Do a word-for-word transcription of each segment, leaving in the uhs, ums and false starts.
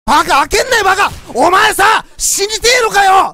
バカ開けんなよバカ。お前さ死にてえのかよ。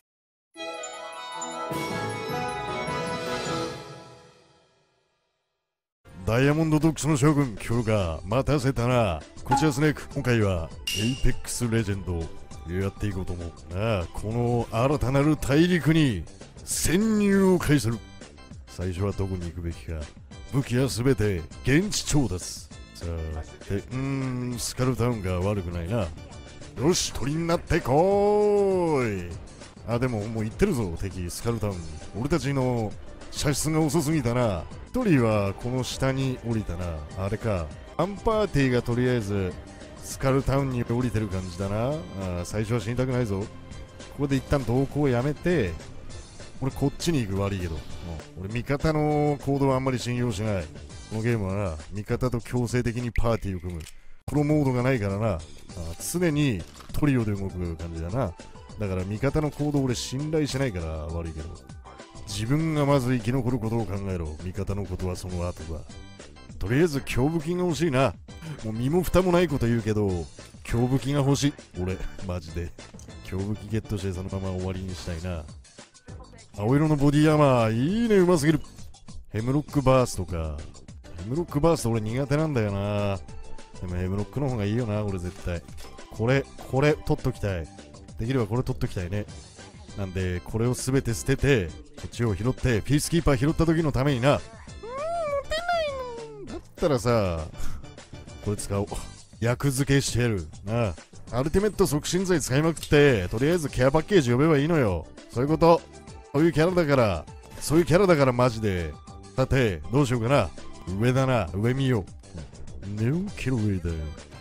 ダイヤモンドドックスの将軍、今日が待たせたな。こちらスネーク、今回はエイペックスレジェンドやっていこうと思う。ああ、この新たなる大陸に潜入を開始する。最初はどこに行くべきか。武器はすべて現地調達。さあ、で、うーん、スカルタウンが悪くないな。よし、鳥になってこーい。あ、でももう行ってるぞ、敵、スカルタウンに。俺たちの射出が遅すぎたな。一人はこの下に降りたな。あれか。アンパーティーがとりあえずスカルタウンに降りてる感じだな。あ、最初は死にたくないぞ。ここで一旦同行をやめて、俺こっちに行く。悪いけど。俺味方の行動はあんまり信用しない。このゲームはな、味方と強制的にパーティーを組む。プロモードがないからな。あ、常にトリオで動く感じだな。だから味方の行動俺信頼しないから悪いけど。自分がまず生き残ることを考えろ。味方のことはその後だ。とりあえず強武器が欲しいな。もう身も蓋もないこと言うけど、強武器が欲しい。俺、マジで。強武器ゲットしてそのまま終わりにしたいな。青色のボディアーマー、いいね、うますぎる。ヘムロックバーストか。ヘムロックバースト俺苦手なんだよな。でもヘムロックの方がいいよな、俺絶対。これ、これ取っときたい。できればこれ取っときたいね。なんで、これをすべて捨てて、こっちを拾って、ピースキーパー拾った時のためにな。うーん、持てないの。だったらさ、これ使おう。役付けしてやる。なあ。アルティメット促進剤使いまくって、とりあえずケアパッケージ呼べばいいのよ。そういうこと。そういうキャラだから、そういうキャラだからマジで。さて、どうしようかな。上だな。上見よう。No kill leader.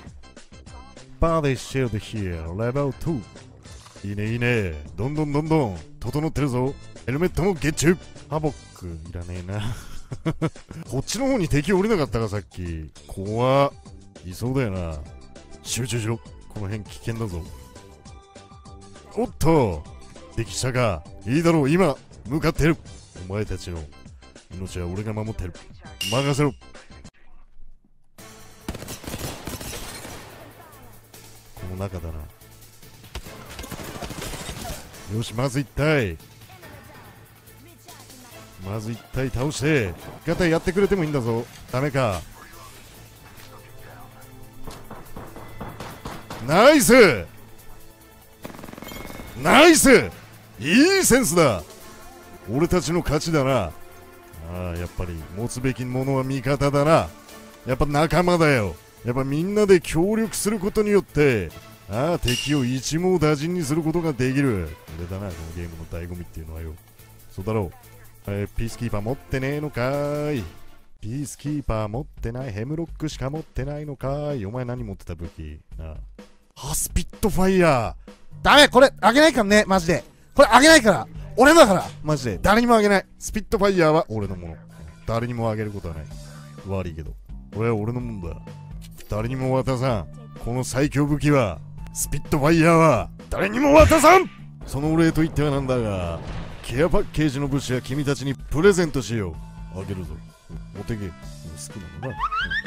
Body shield here. Level ツー。いいねいいね。どんどんどんどん整ってるぞ。ヘルメットもゲッチュ。ハボックいらねえな。こっちの方に敵降りなかったかさっき。怖っ。いそうだよな。集中しろ。この辺危険だぞ。おっと敵したか。いいだろう。今向かってる。お前たちの命は俺が守ってる。任せろ。この中だな。よし、まず一体まず一体倒して味方やってくれてもいいんだぞ。ダメか。ナイスナイス、いいセンスだ。俺たちの勝ちだな。ああ、やっぱり持つべきものは味方だな。やっぱ仲間だよ。やっぱみんなで協力することによってああ、敵を一網打尽にすることができる。これだな、このゲームの醍醐味っていうのはよ。そうだろう。えー、ピースキーパー持ってねえのかーい。ピースキーパー持ってない。ヘムロックしか持ってないのかーい。お前何持ってた武器なあ。スピットファイヤー。 ダメ、これあげないからね、マジで。これあげないから。俺だから。 マジで。誰にもあげない。スピットファイヤーは俺のもの。誰にもあげることはない。悪いけど。これは俺のもんだ。誰にも渡さん。この最強武器は、スピットファイヤーは誰にも渡さん。そのお礼と言ってはなんだが、ケアパッケージの物資は君たちにプレゼントしよう。あげるぞ。持ってけ。好きなのな。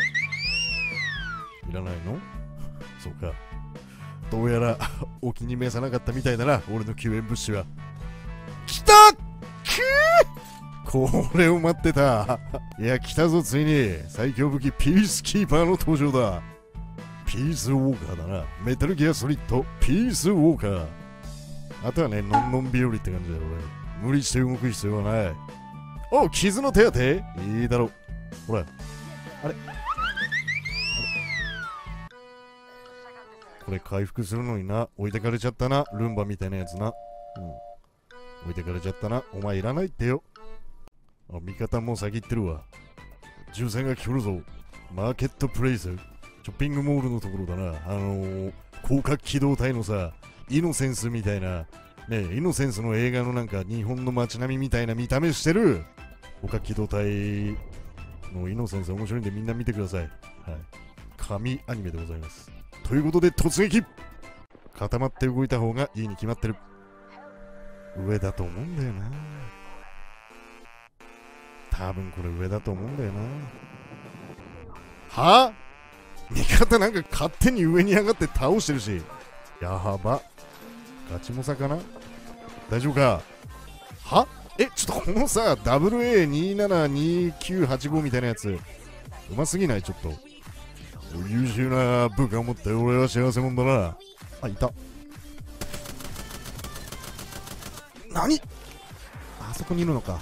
いらないの？そうか。どうやらお気に召さなかったみたいだな、俺の救援物資は。来た！くー！これを待ってた。いや、来たぞ、ついに。最強武器ピースキーパーの登場だ。ピースウォーカーだな。メタルギアソリッドピースウォーカー。あとはね、のんのん日和って感じだよ、俺。無理して動く必要はない。お、傷の手当ていいだろう。ほら。あれこれ回復するのにな。置いてかれちゃったな。ルンバみたいなやつな。うん。置いてかれちゃったな。お前いらないってよ。あ、味方もう先行ってるわ。銃声が来るぞ。マーケットプレイス。ショッピングモールのところだな。あのー、広角機動隊のさ、イノセンスみたいな、ね、イノセンスの映画のなんか日本の街並みみたいな見た目してる広角機動隊のイノセンス面白いんでみんな見てください。はい。神アニメでございます。ということで突撃！固まって動いた方がいいに決まってる。上だと思うんだよな。多分これ上だと思うんだよな。はぁ？ 味方なんか勝手に上に上がって倒してるし。やば。ガチモサかな。大丈夫か。はえ、ちょっとこのさ ダブルエーにーななにーきゅうはちご みたいなやつうますぎない？ちょっと優秀な部下を持って俺は幸せ者だな。あ、いた。何？あそこにいるのか。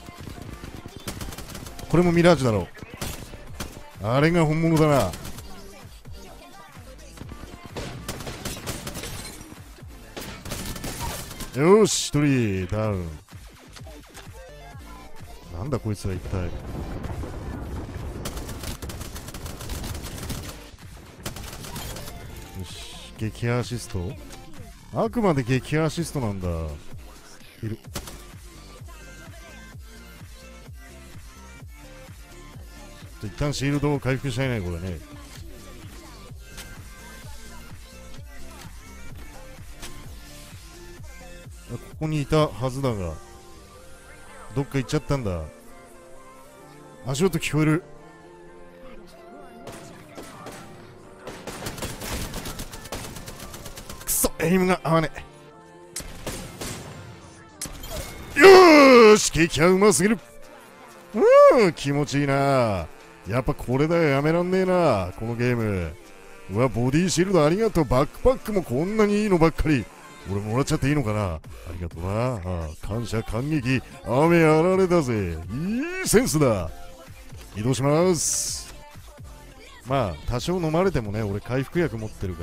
これもミラージュだろう。あれが本物だな。よーし、一人ダウン。なんだこいつは一体。よし、撃破アシスト。あくまで撃破アシストなんだ。いる。一旦シールドを回復したいね、これね。ここにいたはずだが、どっか行っちゃったんだ。足音聞こえる。くそ、エイムが合わねえ。よーし、撃破うますぎる。うん、気持ちいいな。やっぱこれだよ、やめらんねえな、このゲーム。うわ、ボディーシールドありがとう。バックパックもこんなにいいのばっかり。俺もらっちゃっていいのかな。ありがとうな。ああ、感謝感激。雨あられだぜ。いいセンスだ。移動します。まあ多少飲まれてもね、俺回復薬持ってるから。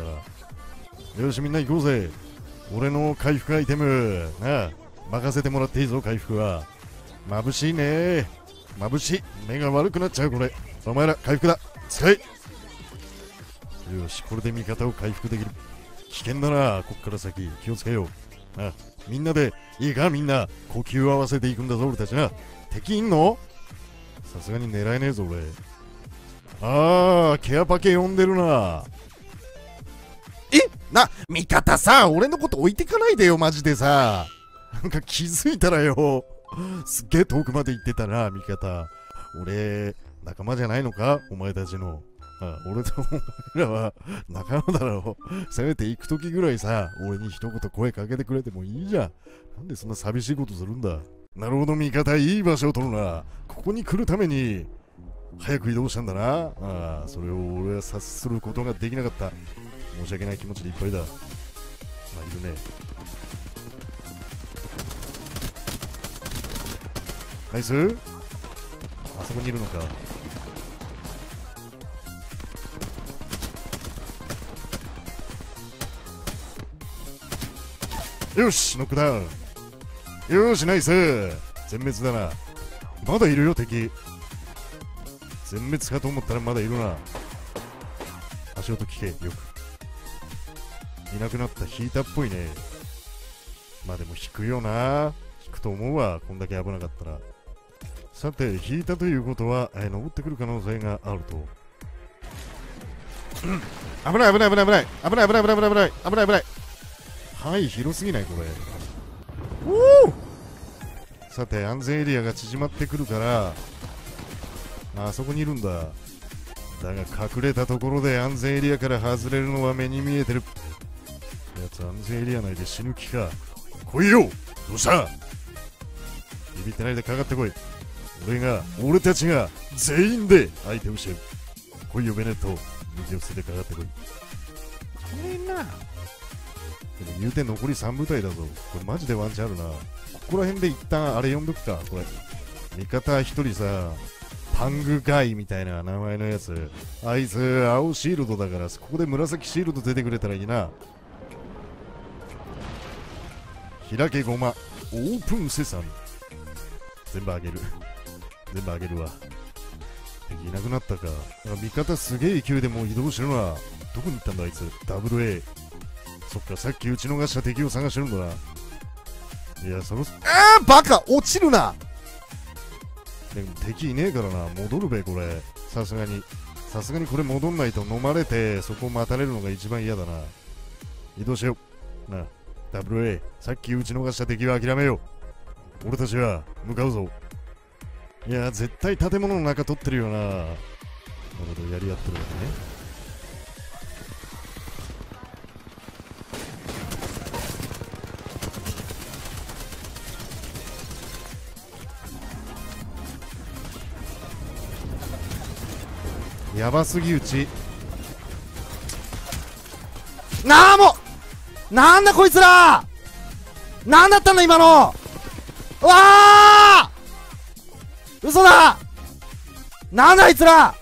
よし、みんな行こうぜ。俺の回復アイテムなあ、任せてもらっていいぞ。回復は眩しいね。眩しい。目が悪くなっちゃう。これお前ら回復だ。使い。よし、これで味方を回復できる。危険だな、こっから先気をつけよう。あ、みんなでいいか。みんな呼吸を合わせていくんだぞ、俺たちな。敵いんの？さすがに狙えねえぞ俺。あー、ケアパケ呼んでるな。えな、味方さ、俺のこと置いてかないでよ、マジでさ。なんか気づいたらよ、すっげえ遠くまで行ってたな、味方。俺仲間じゃないのか、お前たちの。あ、俺とお前らは仲間だろう。せめて行くときぐらいさ、俺に一言声かけてくれてもいいじゃん。なんでそんな寂しいことするんだ。なるほど、味方、いい場所を取るな。ここに来るために早く移動したんだな。ああ、それを俺は察することができなかった。申し訳ない気持ちでいっぱいだ。まあ、いるね。ナイス。あそこにいるのか。よし、ノックダウン。よし、ナイス。全滅だな。まだいるよ、敵。全滅かと思ったらまだいるな。足音聞け、よく。いなくなった。引いたっぽいね。まあでも引くよな。引くと思うわ、こんだけ危なかったら。さて、引いたということは、えー、登ってくる可能性があると。危ない危ない危ない危ない危ない危ない危ない危ない危ない危ない危ない。はい、広すぎないこれ。おお。さて、安全エリアが縮まってくるから、あそこにいるんだ。だが隠れたところで安全エリアから外れるのは目に見えてる。やつ安全エリア内で死ぬ気か。来いよ。どうした。ビビってないでかかってこい。俺が俺たちが全員で相手をしてる。来いよベネット。右を捨ててかかってこい。みんなでも言うて残りさん部隊だぞ。これマジでワンチャンあるな。ここら辺で一旦あれ呼んどくか。これ味方一人さ、パングガイみたいな名前のやつ。あいつ青シールドだから、ここで紫シールド出てくれたらいいな。開けごまオープンセサミ。全部あげる。全部あげるわ。敵いなくなったか。味方すげえ勢いでもう移動してるな。どこに行ったんだあいつ。 ダブルエー。 そっか、さっき撃ち逃した敵を探してるんだな。いや、そのあーバカ、落ちるな。でも敵いねえからな。戻るべこれ。さすがにさすがにこれ戻んないと飲まれてそこ待たれるのが一番嫌だな。移動しようなあ。 ダブルエー、 さっき撃ち逃した敵は諦めよう。俺たちは向かうぞ。いや絶対建物の中取ってるよな。なるほど、やり合ってるわけね。 やばすぎうち。 なあもうなんだこいつら、なんだったんだ今の。うわあ嘘だ、なんだあいつら、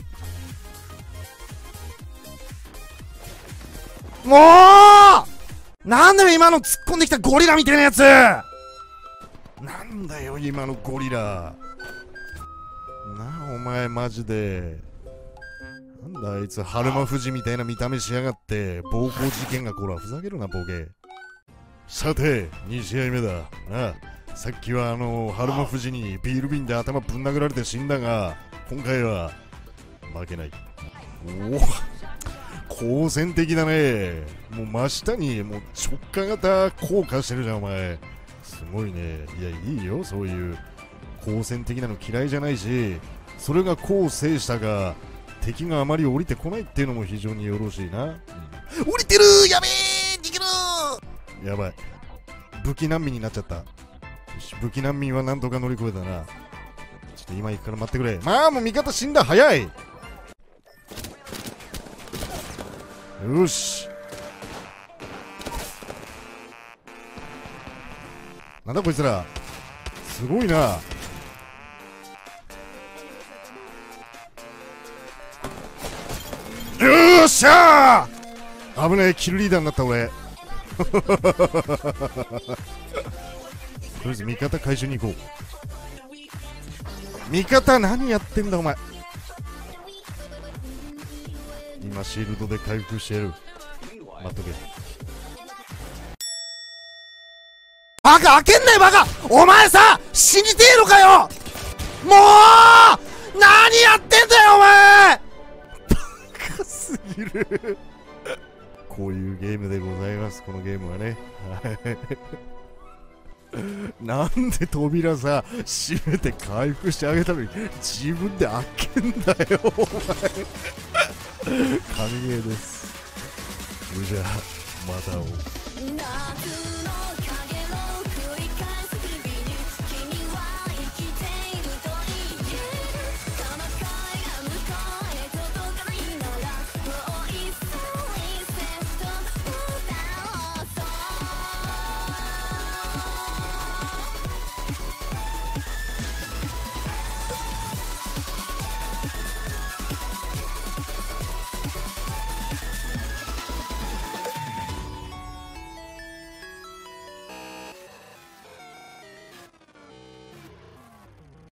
もうなんだよ今の突っ込んできたゴリラみたいなやつ。 なんだよ今のゴリラなあ、お前マジで。なんだあいつ、春馬富士みたいな見た目しやがって。暴行事件が、こらふざけるなボケ。さてに試合目だなあ。さっきはあの春馬富士にビール瓶で頭ぶん殴られて死んだが、今回は負けない。おお好戦的だね。もう真下にもう直下型硬化してるじゃんお前。すごいね。いやいいよ、そういう好戦的なの嫌いじゃないし、それが功を制したが敵があまり降りてこないっていうのも非常によろしいな、うん、 降りてる、やべえ、逃げる。 やばい、武器難民になっちゃった。よし、武器難民はなんとか乗り越えたな。ちょっと今行くから待ってくれ。まあもう味方死んだ、早い。よし、なんだこいつら、すごいな。よっしゃー、危ねえ、キルリーダーになった俺。とりあえず味方回収に行こう。味方何やってんだお前。今シールドで回復してやる、待っとけ。 バカ開けんなよバカ、お前さ死にてえのかよ、もう何やってんだよお前。 バカすぎる。こういうゲームでございます、このゲームはね。なんで扉さ閉めて回復してあげたのに自分で開けんだよお前。歓迎です。それじゃあまた会おう。